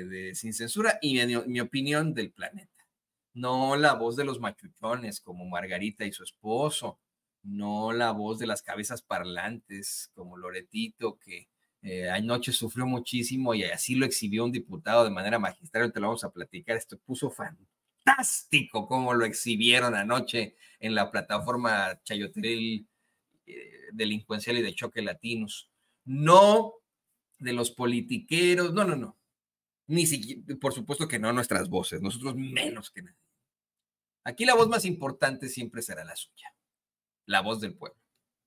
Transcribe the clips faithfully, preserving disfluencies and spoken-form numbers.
de Sin Censura y mi, mi opinión del planeta. No la voz de los machuchones como Margarita y su esposo, no la voz de las cabezas parlantes como Loretito, que eh, anoche sufrió muchísimo y así lo exhibió un diputado de manera magistral. Te lo vamos a platicar. Esto puso fantástico como lo exhibieron anoche en la plataforma Chayoteril eh, delincuencial y de choque latinos. No de los politiqueros, no, no, no. Ni siquiera, por supuesto que no nuestras voces, nosotros menos que nadie. Aquí la voz más importante siempre será la suya, la voz del pueblo.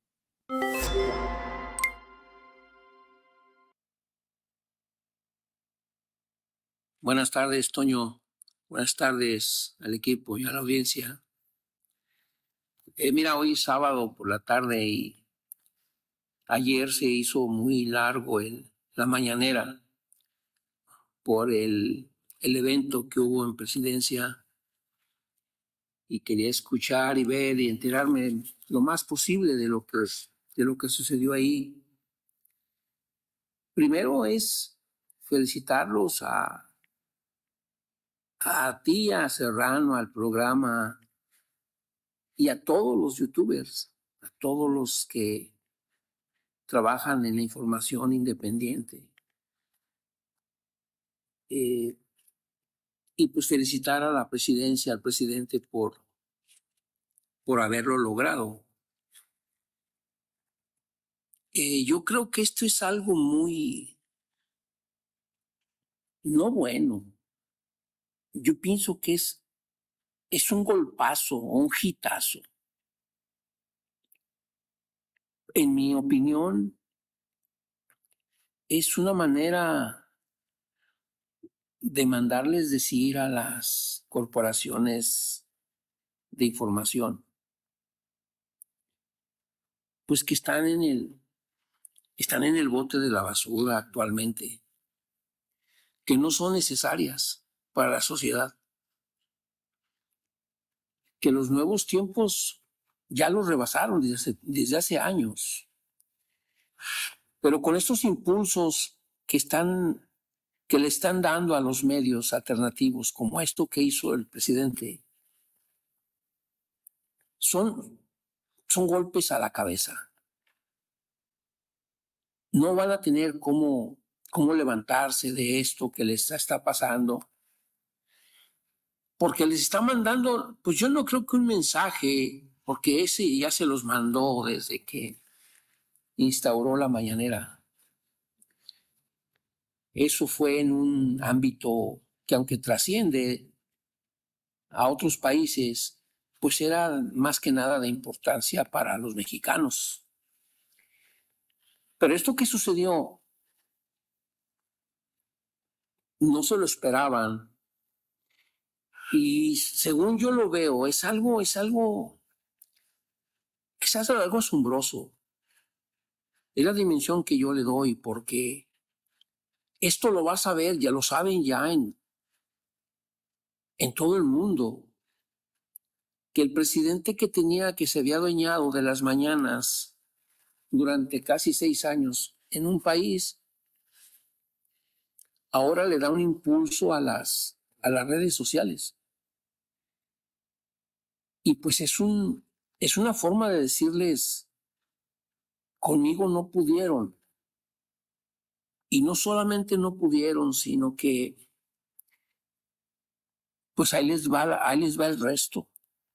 Buenas tardes, Toño. Buenas tardes al equipo y a la audiencia. Eh, mira, hoy es sábado por la tarde y ayer se hizo muy largo el, la mañanera por el, el evento que hubo en Presidencia y quería escuchar y ver y enterarme lo más posible de lo que, de lo que sucedió ahí. Primero es felicitarlos a, a ti, a Serrano, al programa y a todos los youtubers, a todos los que trabajan en la información independiente. Eh, y pues felicitar a la presidencia, al presidente por, por haberlo logrado. Eh, yo creo que esto es algo muy no bueno. Yo pienso que es, es un golpazo o un hitazo. En mi opinión, es una manera de mandarles decir a las corporaciones de información, pues que están en el, están en el bote de la basura actualmente, que no son necesarias para la sociedad, que los nuevos tiempos ya los rebasaron desde hace, desde hace años. Pero con estos impulsos que están, que le están dando a los medios alternativos, como esto que hizo el presidente, son, son golpes a la cabeza. No van a tener cómo, cómo levantarse de esto que les está pasando, porque les está mandando, pues yo no creo que un mensaje, porque ese ya se los mandó desde que instauró la mañanera. Eso fue en un ámbito que, aunque trasciende a otros países, pues era más que nada de importancia para los mexicanos. Pero esto que sucedió no se lo esperaban. Y según yo lo veo, es algo, es algo, es algo asombroso. Es la dimensión que yo le doy, porque esto lo vas a ver, ya lo saben ya en, en todo el mundo, que el presidente que tenía, que se había adueñado de las mañanas durante casi seis años en un país, ahora le da un impulso a las, a las redes sociales. Y pues es, un, es una forma de decirles, conmigo no pudieron. Y no solamente no pudieron, sino que pues ahí les va, ahí les va el resto.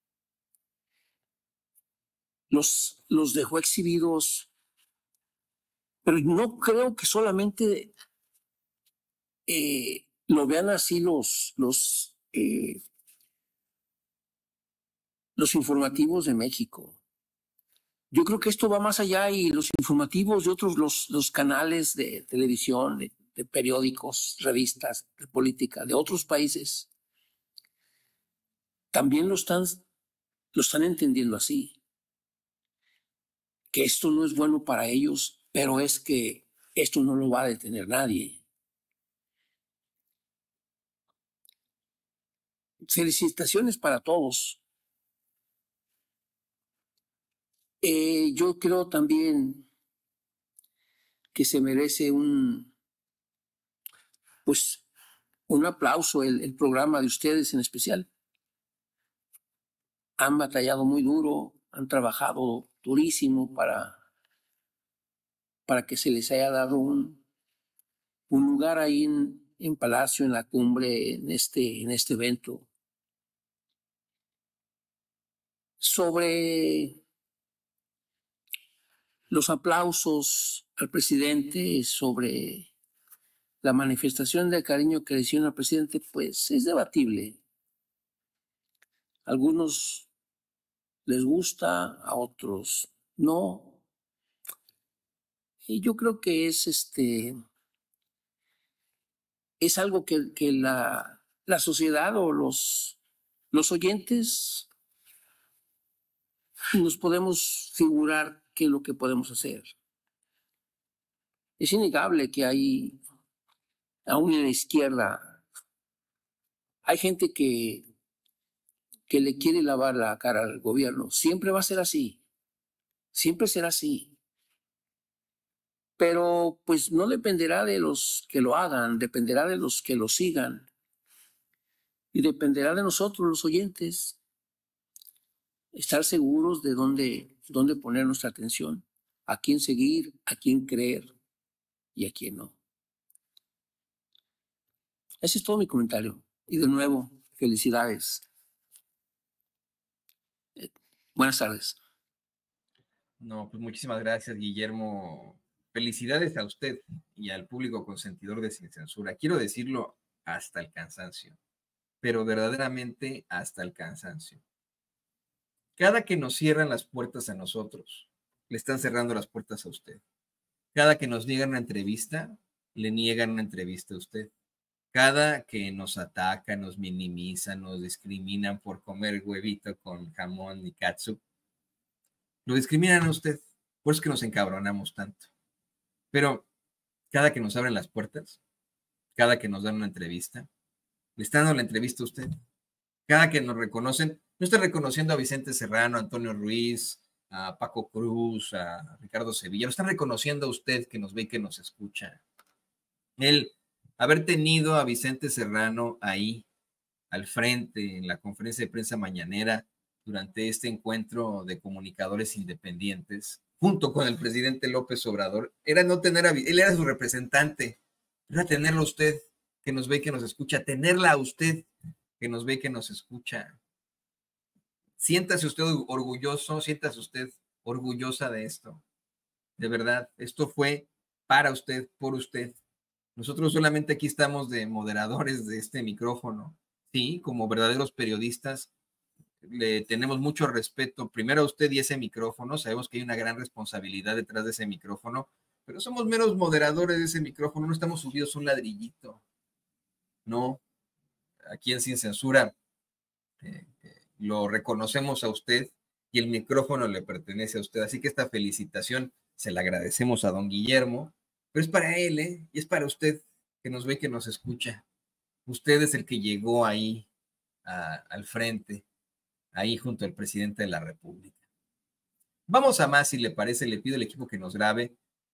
Los, los dejó exhibidos, pero no creo que solamente eh, lo vean así los, los, eh, los informativos de México. Yo creo que esto va más allá y los informativos de otros, los, los canales de televisión, de, de periódicos, revistas, de política, de otros países, también lo están, lo están entendiendo así. Que esto no es bueno para ellos, pero es que esto no lo va a detener nadie. Felicitaciones para todos. Eh, yo creo también que se merece un, pues, un aplauso el, el programa de ustedes en especial. Han batallado muy duro, han trabajado durísimo para, para que se les haya dado un, un lugar ahí en, en Palacio, en la cumbre, en este, en este evento. Sobre los aplausos al presidente, sobre la manifestación de cariño que le hicieron al presidente, pues es debatible. A algunos les gusta, a otros no. Y yo creo que es este es algo que, que la, la sociedad o los, los oyentes nos podemos figurar qué es lo que podemos hacer. Es innegable que hay, aún en la izquierda, hay gente que, que le quiere lavar la cara al gobierno. Siempre va a ser así. Siempre será así. Pero pues no dependerá de los que lo hagan, dependerá de los que lo sigan. Y dependerá de nosotros, los oyentes, estar seguros de dónde, dónde poner nuestra atención, a quién seguir, a quién creer y a quién no. Ese es todo mi comentario. Y de nuevo, felicidades. Eh, buenas tardes. No, pues muchísimas gracias, Guillermo. Felicidades a usted y al público consentidor de Sin Censura. Quiero decirlo hasta el cansancio, pero verdaderamente hasta el cansancio. Cada que nos cierran las puertas a nosotros, le están cerrando las puertas a usted. Cada que nos niegan una entrevista, le niegan una entrevista a usted. Cada que nos atacan, nos minimizan, nos discriminan por comer huevito con jamón y catsup, lo discriminan a usted. Por eso es que nos encabronamos tanto. Pero cada que nos abren las puertas, cada que nos dan una entrevista, le están dando la entrevista a usted. Cada que nos reconocen, no estoy reconociendo a Vicente Serrano, a Antonio Ruiz, a Paco Cruz, a Ricardo Sevilla, lo están reconociendo a usted que nos ve y que nos escucha. El haber tenido a Vicente Serrano ahí, al frente, en la conferencia de prensa mañanera, durante este encuentro de comunicadores independientes, junto con el presidente López Obrador, era no tener a, él era su representante, era tenerlo a usted, que nos ve y que nos escucha, tenerla a usted, que nos ve y que nos escucha. Siéntase usted orgulloso, siéntase usted orgullosa de esto. De verdad, esto fue para usted, por usted. Nosotros solamente aquí estamos de moderadores de este micrófono, sí, como verdaderos periodistas. Le tenemos mucho respeto, primero a usted y ese micrófono. Sabemos que hay una gran responsabilidad detrás de ese micrófono, pero somos meros moderadores de ese micrófono, no estamos subidos a un ladrillito. No, aquí en Sin Censura eh, eh, lo reconocemos a usted y el micrófono le pertenece a usted. Así que esta felicitación se la agradecemos a don Guillermo, pero es para él, ¿eh? Y es para usted que nos ve y que nos escucha. Usted es el que llegó ahí a, al frente, ahí junto al presidente de la República. Vamos a más, si le parece, le pido al equipo que nos grabe